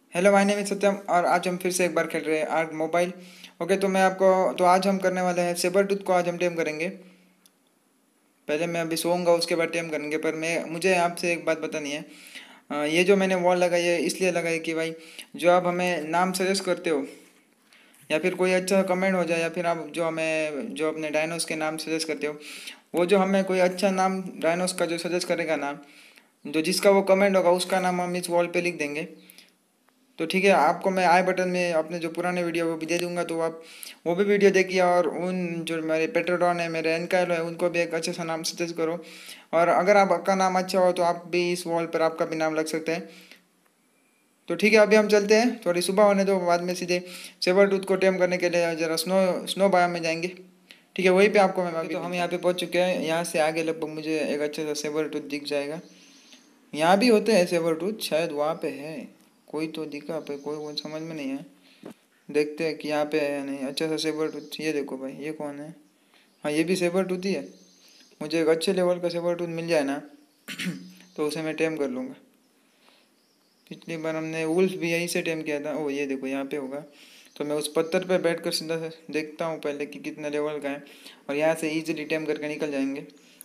Hello, my name is Satyam और आज हम फिर से एक बार खेल रहे हैं आर्क मोबाइल। ओके, तो मैं आपको तो आज हम करने वाले हैं सेबर टूथ को। आज हम टेम करेंगे। पहले मैं अभी सोऊंगा, उसके बाद टेम करेंगे। पर मैं मुझे आपसे एक बात बतानी है। ये जो मैंने वॉल लगाई है इसलिए लगाई कि भाई, जो आप हमें नाम सजेस्ट करते हो या फिर कोई अच्छा कमेंट हो जाए, या फिर आप जो अपने डायनोस के नाम सजेस्ट करते हो, वो जो हमें कोई अच्छा नाम डायनोस का जो सजेस्ट करेगा नाम, जो जिसका वो कमेंट होगा उसका नाम हम इस वॉल पे लिख देंगे। तो ठीक है, आपको मैं आई बटन में अपने जो पुराने वीडियो वो भी दे दूंगा, तो आप वो भी वीडियो देखिए। और उन जो मेरे पेट्रोडॉन है, मेरे एनकाइलो है, उनको भी एक अच्छे सा नाम सजेस्ट करो। और अगर आपका नाम अच्छा हो तो आप भी इस वॉल पर आपका भी नाम लग सकते हैं। तो ठीक है, अभी हम चलते हैं। थोड़ी सुबह होने दो, बाद में सीधे सेबर टूथ को टेम करने के लिए जरा स्नो स्नो बायोम में जाएंगे। ठीक है, वहीं पे आपको मैं अभी तो हम यहाँ पे पहुँच चुके हैं। यहाँ से आगे लगभग मुझे एक अच्छा सा सेबर टूथ दिख जाएगा। यहाँ भी होते हैं सेबर टूथ, शायद वहाँ पे है कोई, तो दिखा पे कोई, वो समझ में नहीं है। देखते हैं कि यहाँ पे है या नहीं। अच्छा सा सेबर टूथ, ये देखो भाई, ये कौन है? हाँ, ये भी सेबर टूथ ही है। मुझे एक अच्छे लेवल का सेबर टूथ मिल जाए ना तो उसे मैं टेम कर लूँगा। पिछली बार हमने वुल्फ भी यहीं से टेम किया था। ओ ये देखो, यहाँ पे होगा। तो मैं उस पत्थर पे बैठ कर सीधा से देखता हूँ पहले कि कितने लेवल का है, और यहाँ से ईजिली टेम करके निकल जाएंगे।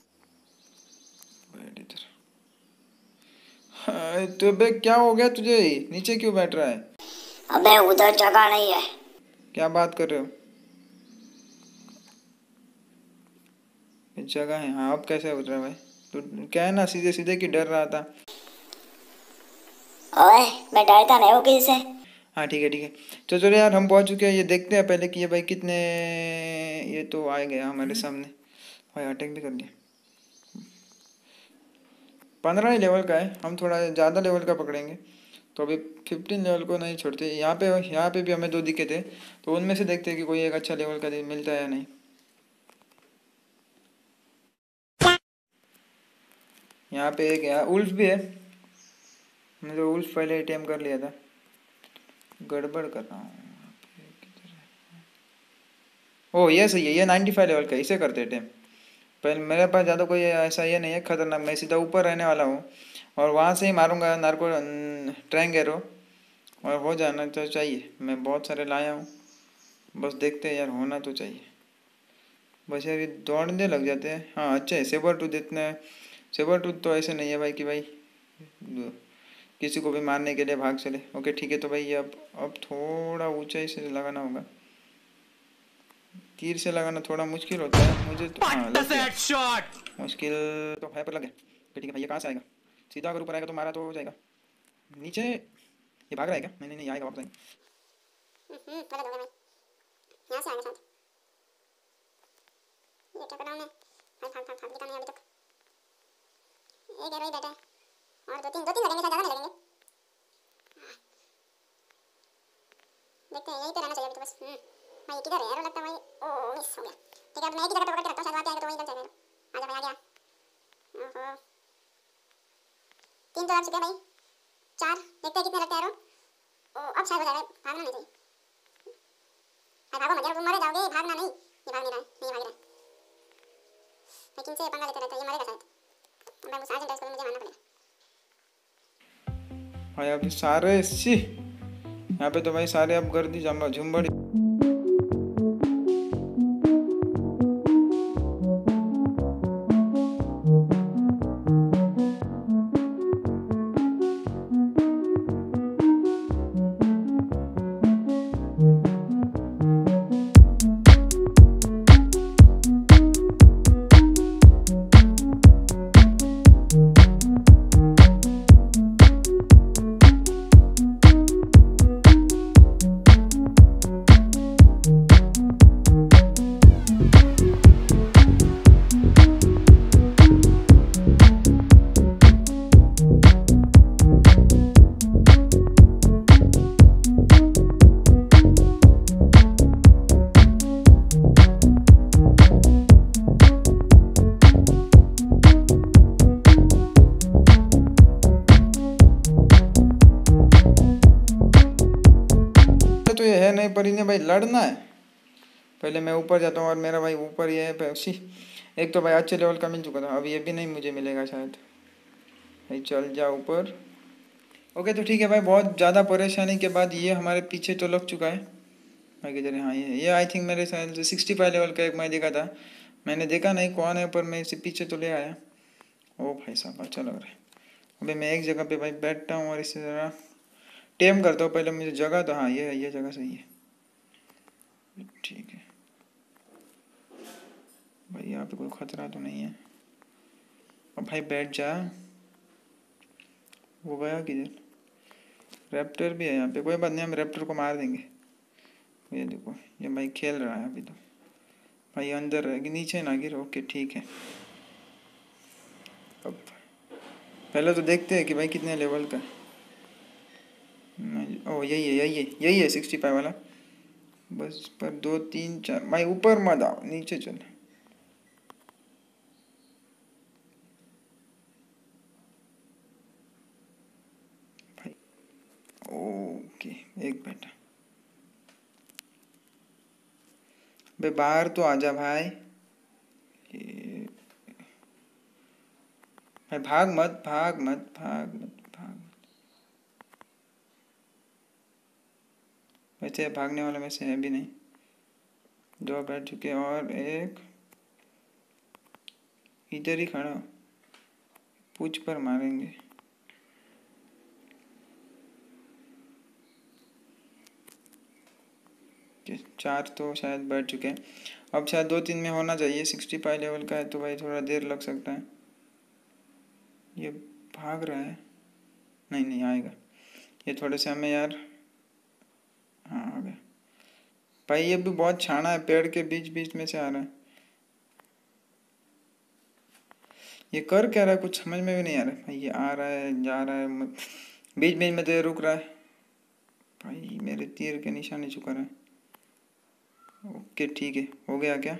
बैठ इधर। हाँ, तो बे क्या हो गया तुझे? नीचे क्यों बैठ रहा है? अबे उधर जगह नहीं है। क्या बात कर रहे हो? जगह है? हाँ, अब कैसे उतरा भाई? तो क्या है ना, सीधे सीधे की डर रहा था। ओए, मैं डरता नहीं हूँ किसी से। हाँ ठीक है ठीक है। तो चलो यार, हम पहुंच चुके हैं। ये देखते हैं पहले कि ये भाई कितने, ये तो आ गया हमारे सामने। भाई अटैक भी कर लिया। 15 ही लेवल का है, हम थोड़ा ज़्यादा लेवल का पकड़ेंगे। तो अभी 15 लेवल को नहीं छोड़ते। यहाँ पे भी हमें दो दिखे थे, तो उनमें से देखते हैं कि कोई एक अच्छा लेवल का मिलता है या नहीं। यहाँ पे एक यहाँ उल्फ भी है। मैंने तो उल्फ पहले ही टेम कर लिया था। गड़बड़ कर रहा हूँ। ओह ये सही है, ये 95 लेवल का, इसे करते टेम। पर मेरे पास ज़्यादा कोई ऐसा ये नहीं है खतरनाक। मैं सीधा ऊपर रहने वाला हूँ और वहाँ से ही मारूंगा नार्को ट्रैंग एरो, और हो जाना तो चाहिए। मैं बहुत सारे लाया हूँ, बस देखते हैं यार, होना तो चाहिए। बस यार ये दौड़ने लग जाते हैं। हाँ अच्छा है, सेबर टूथ इतना। सेबर टूथ तो ऐसे नहीं है भाई कि भाई किसी को भी मारने के लिए भाग चले। ओके ठीक है, तो भाई ये अब थोड़ा ऊंचाई से लगाना होगा। तीर से लगाना थोड़ा मुश्किल होता है मुझे तो। हाँ लग गया। मुश्किल तो है पर लग गया। फिर ठीक है भाई, ये कहाँ से आएगा? सीधा अगर ऊपर आएगा तो मारा तो हो जाएगा। नीचे ये भाग रहा है क्या? नहीं नहीं नहीं, आएगा वापस आएगा। गलत हो गया भाई। यहाँ से आएगा शायद। ये क्या कर रहा हूँ मैं? भाग भाग भाग भाग, दिखा नहीं अभी तक। एक एरो ही बैठा है, और दो तीन लगेंगे शायद, ज़्यादा नहीं लगेंगे। देखते हैं, यहीं पे रहना चाहिए अभी तो बस। भाई किधर है एरो? लगता है भाई। ओ मिस हो गया। ठीक है, अब मैं एक ही जगह पे पकड़ के रखता हूँ, शायद वहाँ पे आएगा तो वहीं लग जाएगा एरो। आजा भाई, आ गया। ओहो, 3 तो आ चुके हैं भाई। 4, देखते हैं कितने लगते हैं एरो। ओ अब शायद हो जाएगा। भागना नहीं चाहिए भाई, भागो मत यार, तुम मरे जाओगे। भागना नहीं। ये भाग नहीं रहा है, नहीं भाग रहा है। लेकिन से पंगा लेते रहता है, ये मरेगा शायद। मैं वो सार्जेंट है, इसको मुझे मारना पड़ेगा। भाई अभी सारे सी यहाँ पे तो भाई सारे अब गर्दी जमा झुंबड़ी। तो ये है नहीं, पर इन्हें भाई लड़ना है। पहले मैं ऊपर जाता हूँ, और मेरा भाई ऊपर ये है उसी। एक तो भाई अच्छे लेवल का मिल चुका था, अब ये भी नहीं मुझे मिलेगा शायद। भाई चल जा ऊपर। ओके तो ठीक है भाई, बहुत ज़्यादा परेशानी के बाद ये हमारे पीछे तो लग चुका है भाई किधर है। हाँ ये आई थिंक मेरे ख्याल से 65 लेवल का एक मैं देखा था, मैंने देखा नहीं कौन है, पर मैं इसे पीछे तो ले आया। ओ भाई साहब अच्छा लग रहा है। अभी मैं एक जगह पे भाई बैठता हूँ और इसे ज़रा टेम करता हूँ पहले मुझे जगह। तो हाँ ये जगह सही है, ठीक है भाई, यहाँ पे कोई खतरा तो नहीं है। अब भाई बैठ जा। वो गया किधर? रैप्टर भी है यहाँ पे, कोई बात नहीं, हम रैप्टर को मार देंगे। ये देखो ये भाई खेल रहा है अभी तो। भाई अंदर है कि नीचे ना गिर। ओके ठीक है। अब पहले तो देखते हैं कि भाई कितने लेवल का। ओ यही है 65 वाला। बस पर 2 3 4 भाई ऊपर मत आओ, नीचे चल। भाई ओके एक बेटा, बे बाहर तो आजा भाई। ये भाई भाग मत भाग मत भाग मत भाग। वैसे भागने वाला में से है भी नहीं। 2 बैठ चुके और एक इधर ही खड़ा, पूछ पर मारेंगे। कि 4 तो शायद बैठ चुके हैं, अब शायद 2 3 में होना चाहिए। 65 लेवल का है तो भाई थोड़ा देर लग सकता है। ये भाग रहा है, नहीं नहीं आएगा ये थोड़े से हमें यार। हाँ आ गया भाई, ये भी बहुत छाना है, पेड़ के बीच बीच में से आ रहा है। ये कर क्या रहा है कुछ समझ में भी नहीं आ रहा है भाई। ये आ रहा है जा रहा है, बीच बीच में तो ये रुक रहा है। भाई मेरे तीर के निशाने चुका रहा है। ओके ठीक है, हो गया क्या?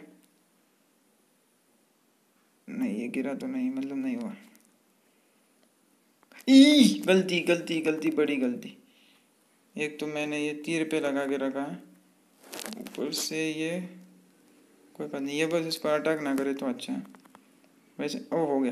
नहीं ये गिरा तो नहीं, मतलब नहीं हुआ। ई गलती गलती गलती बड़ी गलती। एक तो मैंने ये तीर पे लगा के रखा है, ऊपर से ये कोई बात नहीं, ये बस इस पर अटैक ना करे तो अच्छा है। वैसे ओ हो गया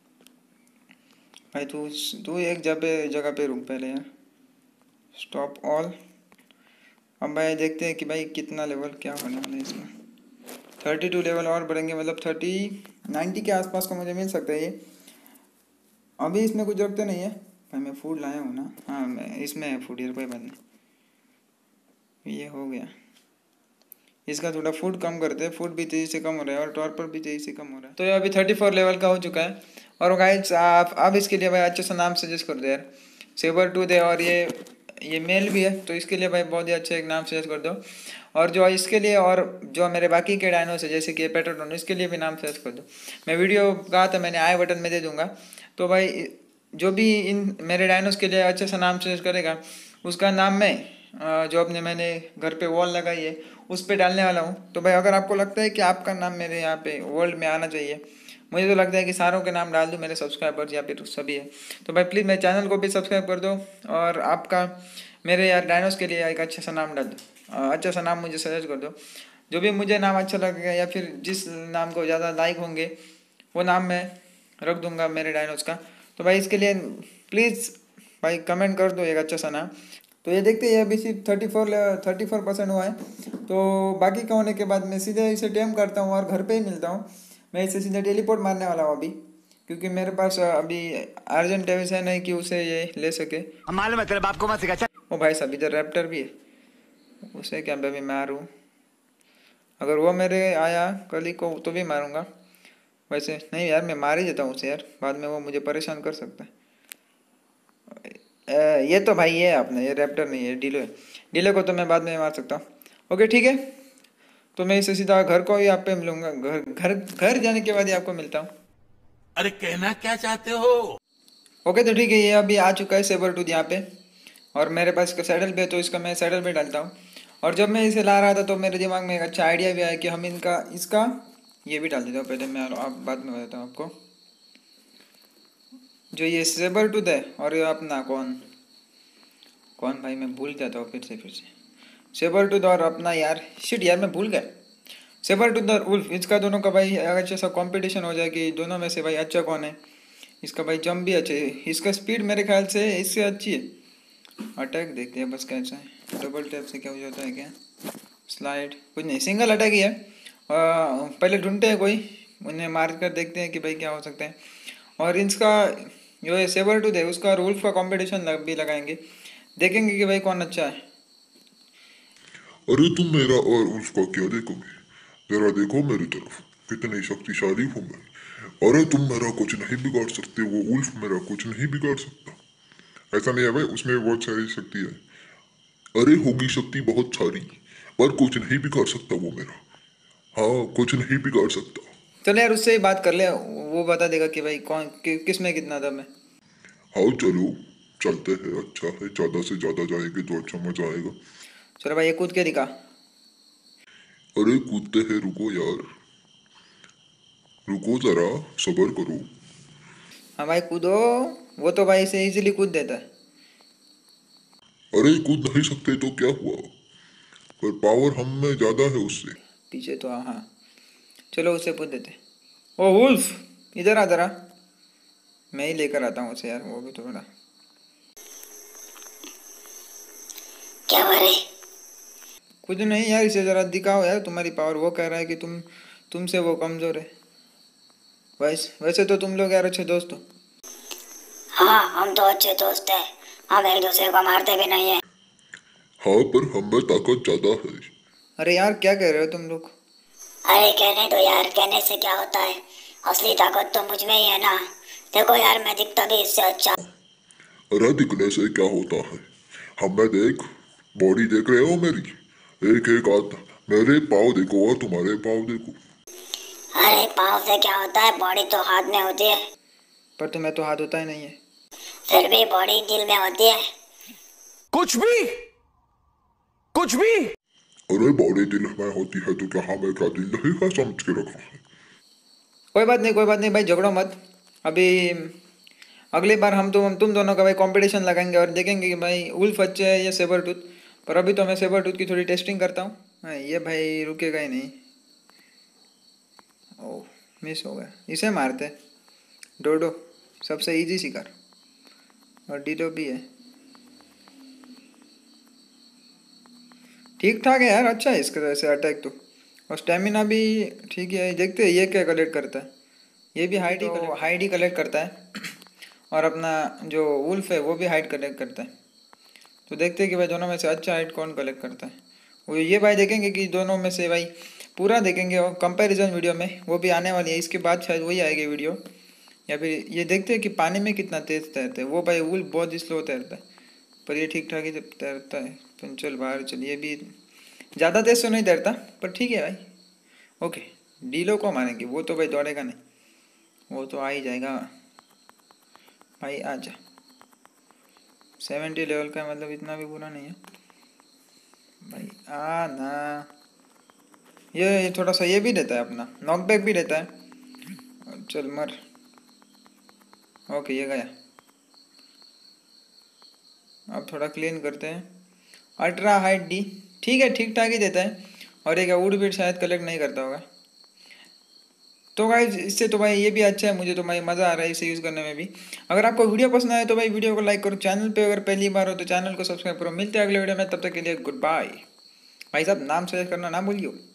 भाई। तू तू एक जगह पे रुक पहले यार। Stop all. अब भाई देखते हैं कि भाई कितना लेवल क्या होने वाला है इसमें। 32 लेवल और बढ़ेंगे, मतलब 90 के आसपास का मुझे मिल सकता है ये। अभी इसमें कुछ रखते नहीं है भाई, मैं फूड लाया हूँ ना। हाँ मैं इसमें है फूड, ये कोई बात नहीं। ये हो गया, इसका थोड़ा फूड कम करते हैं। फूड भी तेज़ी से कम हो रहा है और टॉर्पर भी तेज़ी से कम हो रहा है। तो ये अभी 34 लेवल का हो चुका है। और गाइस आप अब इसके लिए भाई अच्छा सा नाम सजेस्ट कर दो यार। सेबर टू दे, और ये मेल भी है तो इसके लिए भाई बहुत ही अच्छा एक नाम सजेस्ट कर दो। और जो इसके लिए और जो मेरे बाकी के डायनोस है जैसे कि पेट्रोडोन, इसके लिए भी नाम सजेस्ट कर दो। मैं वीडियो कहा था मैंने, आई बटन में दे दूंगा। तो भाई जो भी इन मेरे डायनोस के लिए अच्छा सा नाम सजेस्ट करेगा उसका नाम मैं जो अपने मैंने घर पे वॉल लगाई है उस पे डालने वाला हूँ। तो भाई अगर आपको लगता है कि आपका नाम मेरे यहाँ पे वर्ल्ड में आना चाहिए, मुझे तो लगता है कि सारों के नाम डाल दूँ मेरे सब्सक्राइबर्स या फिर सभी है। तो भाई प्लीज़ मेरे चैनल को भी सब्सक्राइब कर दो और आपका मेरे यार डायनोस के लिए एक अच्छा सा नाम डाल दो, अच्छा सा नाम मुझे सजेस्ट कर दो। जो भी मुझे नाम अच्छा लगेगा या फिर जिस नाम को ज़्यादा लाइक होंगे वो नाम मैं रख दूंगा मेरे डायनोस का। तो भाई इसके लिए प्लीज़ भाई कमेंट कर दो एक अच्छा सा नाम। तो ये देखते हैं अभी सिर्फ 34% हुआ है। तो बाकी का होने के बाद मैं सीधे इसे टेम करता हूँ और घर पे ही मिलता हूँ। मैं इसे सीधे टेलीपोर्ट मारने वाला हूँ अभी, क्योंकि मेरे पास अभी अर्जेंट है नहीं कि उसे ये ले सके। हम मालूम है तेरे बाप को मत सिखा। ओ भाई साहब इधर रैप्टर भी है, उसे क्या मैं भी मारूँ? अगर वो मेरे आया कली को तो भी मारूंगा। वैसे नहीं यार, मैं मार ही देता हूँ उसे यार, बाद में वो मुझे परेशान कर सकता है। ये तो भाई ये आपने ये रैप्टर नहीं है, डिलो है। डिलो को तो मैं बाद में मार सकता हूँ। ओके ठीक है, तो मैं इसे सीधा घर को ही आप पे मिलूंगा, घर घर घर जाने के बाद ही आपको मिलता हूँ। अरे कहना क्या चाहते हो? ओके तो ठीक है, ये अभी आ चुका है सेबर टूथ यहाँ पे और मेरे पास इसका सैडल भी है, तो इसका मैं सैडल भी डालता हूँ। और जब मैं इसे ला रहा था तो मेरे दिमाग में एक अच्छा आइडिया भी आया कि हम इनका इसका ये भी डाल देता हूँ। पहले मैं आप बाद में बताता हूँ आपको। जो ये सेबर टूथ है और ये अपना कौन कौन भाई मैं भूल गया था फिर से सेबर टूथ और अपना यार शिट यार मैं भूल गया। सेबर टूथ और उल्फ, इसका दोनों का भाई अच्छा सा कंपटीशन हो जाए कि दोनों में से भाई अच्छा कौन है। इसका भाई जंप भी अच्छे है, इसका स्पीड मेरे ख्याल से इससे अच्छी है। अटैक देखते हैं बस कैसा है, डबल टैप से क्या हो जाता है क्या, स्लाइड कुछ नहीं, सिंगल अटैक ही है। पहले ढूंढते हैं कोई, उन्हें मार कर देखते हैं कि भाई क्या हो सकता है। और इसका जो है सेबर टूथ है उसका वुल्फ का कंपटीशन भी लगाएंगे, देखेंगे कि भाई कौन अच्छा है। अरे तुम मेरा और उल्फ का क्या देखोगे, जरा देखो मेरी तरफ, कितनी शक्तिशाली हूँ मैं। अरे तुम मेरा कुछ नहीं बिगाड़ सकते, वो उल्फ मेरा कुछ नहीं बिगाड़ सकता। ऐसा नहीं है भाई, उसमें बहुत सारी शक्ति है। अरे होगी शक्ति बहुत सारी, पर कुछ नहीं बिगाड़ सकता वो मेरा। हाँ, कुछ नहीं बिगाड़ सकता। चल यार उससे ही बात कर ले, वो बता देगा कि भाई कौन किस में कितना दम है। हाँ चलो चलते हैं, अच्छा है, ज्यादा से ज्यादा जाएंगे तो अच्छा मजा आएगा। चलो भाई ये कूद के दिखा। अरे कूदते हैं, रुको यार, रुको जरा, सब्र करो। हाँ भाई कूदो, वो तो भाई से इजीली कूद देता है। अरे कूद नहीं सकते तो क्या हुआ, पर पावर हम में ज्यादा है उससे। पीछे तो हाँ, चलो उसे पूछ देते। ओ वुल्फ इधर आ जरा, मैं ही लेकर आता हूँ उसे यार, वो भी तो बड़ा। क्या हो रहा है? कुछ नहीं यार, इसे जरा दिखाओ यार तुम्हारी पावर, वो कह रहा है कि तुमसे वो कमजोर है। वैसे तो तुम लोग यार अच्छे दोस्त हो। हाँ, हम तो अच्छे दोस्त हैं, हम एक दूसरे को मारते भी नहीं है। हाँ पर हम में ताकत ज्यादा है। अरे यार क्या कह रहे हो तुम लोग। अरे कहने दो यार, कहने से क्या होता है, असली ताकत तो मुझ में ही है ना। देखो यार, मैं दिखता भी इससे अच्छा। अरे दिखने से क्या होता है, हमें देख, बॉडी देख रहे हो मेरी, एक एक हाथ, मेरे पाँव देखो और तुम्हारे पाँव देखो। अरे पाँव से क्या होता है, बॉडी तो हाथ में होती है। पर तुम्हें तो हाथ होता ही नहीं है। फिर भी बॉडी दिल में होती है। कुछ भी कुछ भी। अरे बॉडी दिल में होती है तो क्या हमें क्या दिल नहीं है समझ के रखा है। कोई बात नहीं भाई, झगड़ो मत। अभी अगली बार तुम दोनों का भाई कंपटीशन लगाएंगे और देखेंगे कि भाई वुल्फ अच्छे है या सेबर टूथ। पर अभी तो मैं सेबर टूथ की थोड़ी टेस्टिंग करता हूँ। हाँ, ये भाई रुकेगा ही नहीं। ओह मिस हो गया, इसे मारते। डोडो सबसे इजी शिकार, और डीडो भी है। ठीक ठाक है यार, अच्छा है इसका वैसे अटैक तो, और स्टेमिना भी ठीक है। देखते हैं ये क्या कलेक्ट करता है। ये भी हाइड ही कलेक्ट करता है और अपना जो वुल्फ है वो भी हाइड कलेक्ट करता है। तो देखते हैं कि भाई दोनों में से अच्छा हाइड कौन कलेक्ट करता है। वो ये भाई देखेंगे कि दोनों में से भाई पूरा देखेंगे, और कंपैरिजन वीडियो में वो भी आने वाली है, इसके बाद शायद वही आएगी वीडियो। या फिर ये देखते हैं कि पानी में कितना तेज़ तैरते हैं। वो भाई वुल्फ बहुत स्लो तैरता है, पर ये ठीक ठाक ही तैरता है। पर चल बाहर चल, ये भी ज़्यादा तेज तो नहीं तैरता पर ठीक है भाई। ओके डीलो को मारेंगे, वो तो भाई दौड़ेगा नहीं, वो तो आ ही जाएगा भाई। आजा 70 लेवल का, मतलब इतना भी बुरा नहीं है भाई। आ ना, ये थोड़ा सा ये भी देता है, अपना नॉकबैक भी देता है। चल मर। ओके ये गया। अब थोड़ा क्लीन करते हैं। अल्ट्रा हाइट डी ठीक है, ठीक ठाक ही देता है। और एक वुड बीट शायद कलेक्ट नहीं करता होगा। तो भाई इससे तो भाई ये भी अच्छा है, मुझे तो भाई मज़ा आ रहा है इसे यूज़ करने में भी। अगर आपको वीडियो पसंद आए तो भाई वीडियो को लाइक करो, चैनल पे अगर पहली बार हो तो चैनल को सब्सक्राइब करो। मिलते हैं अगले वीडियो में, तब तक के लिए गुड बाय। भाई साहब नाम सजेस्ट करना ना भूलियो।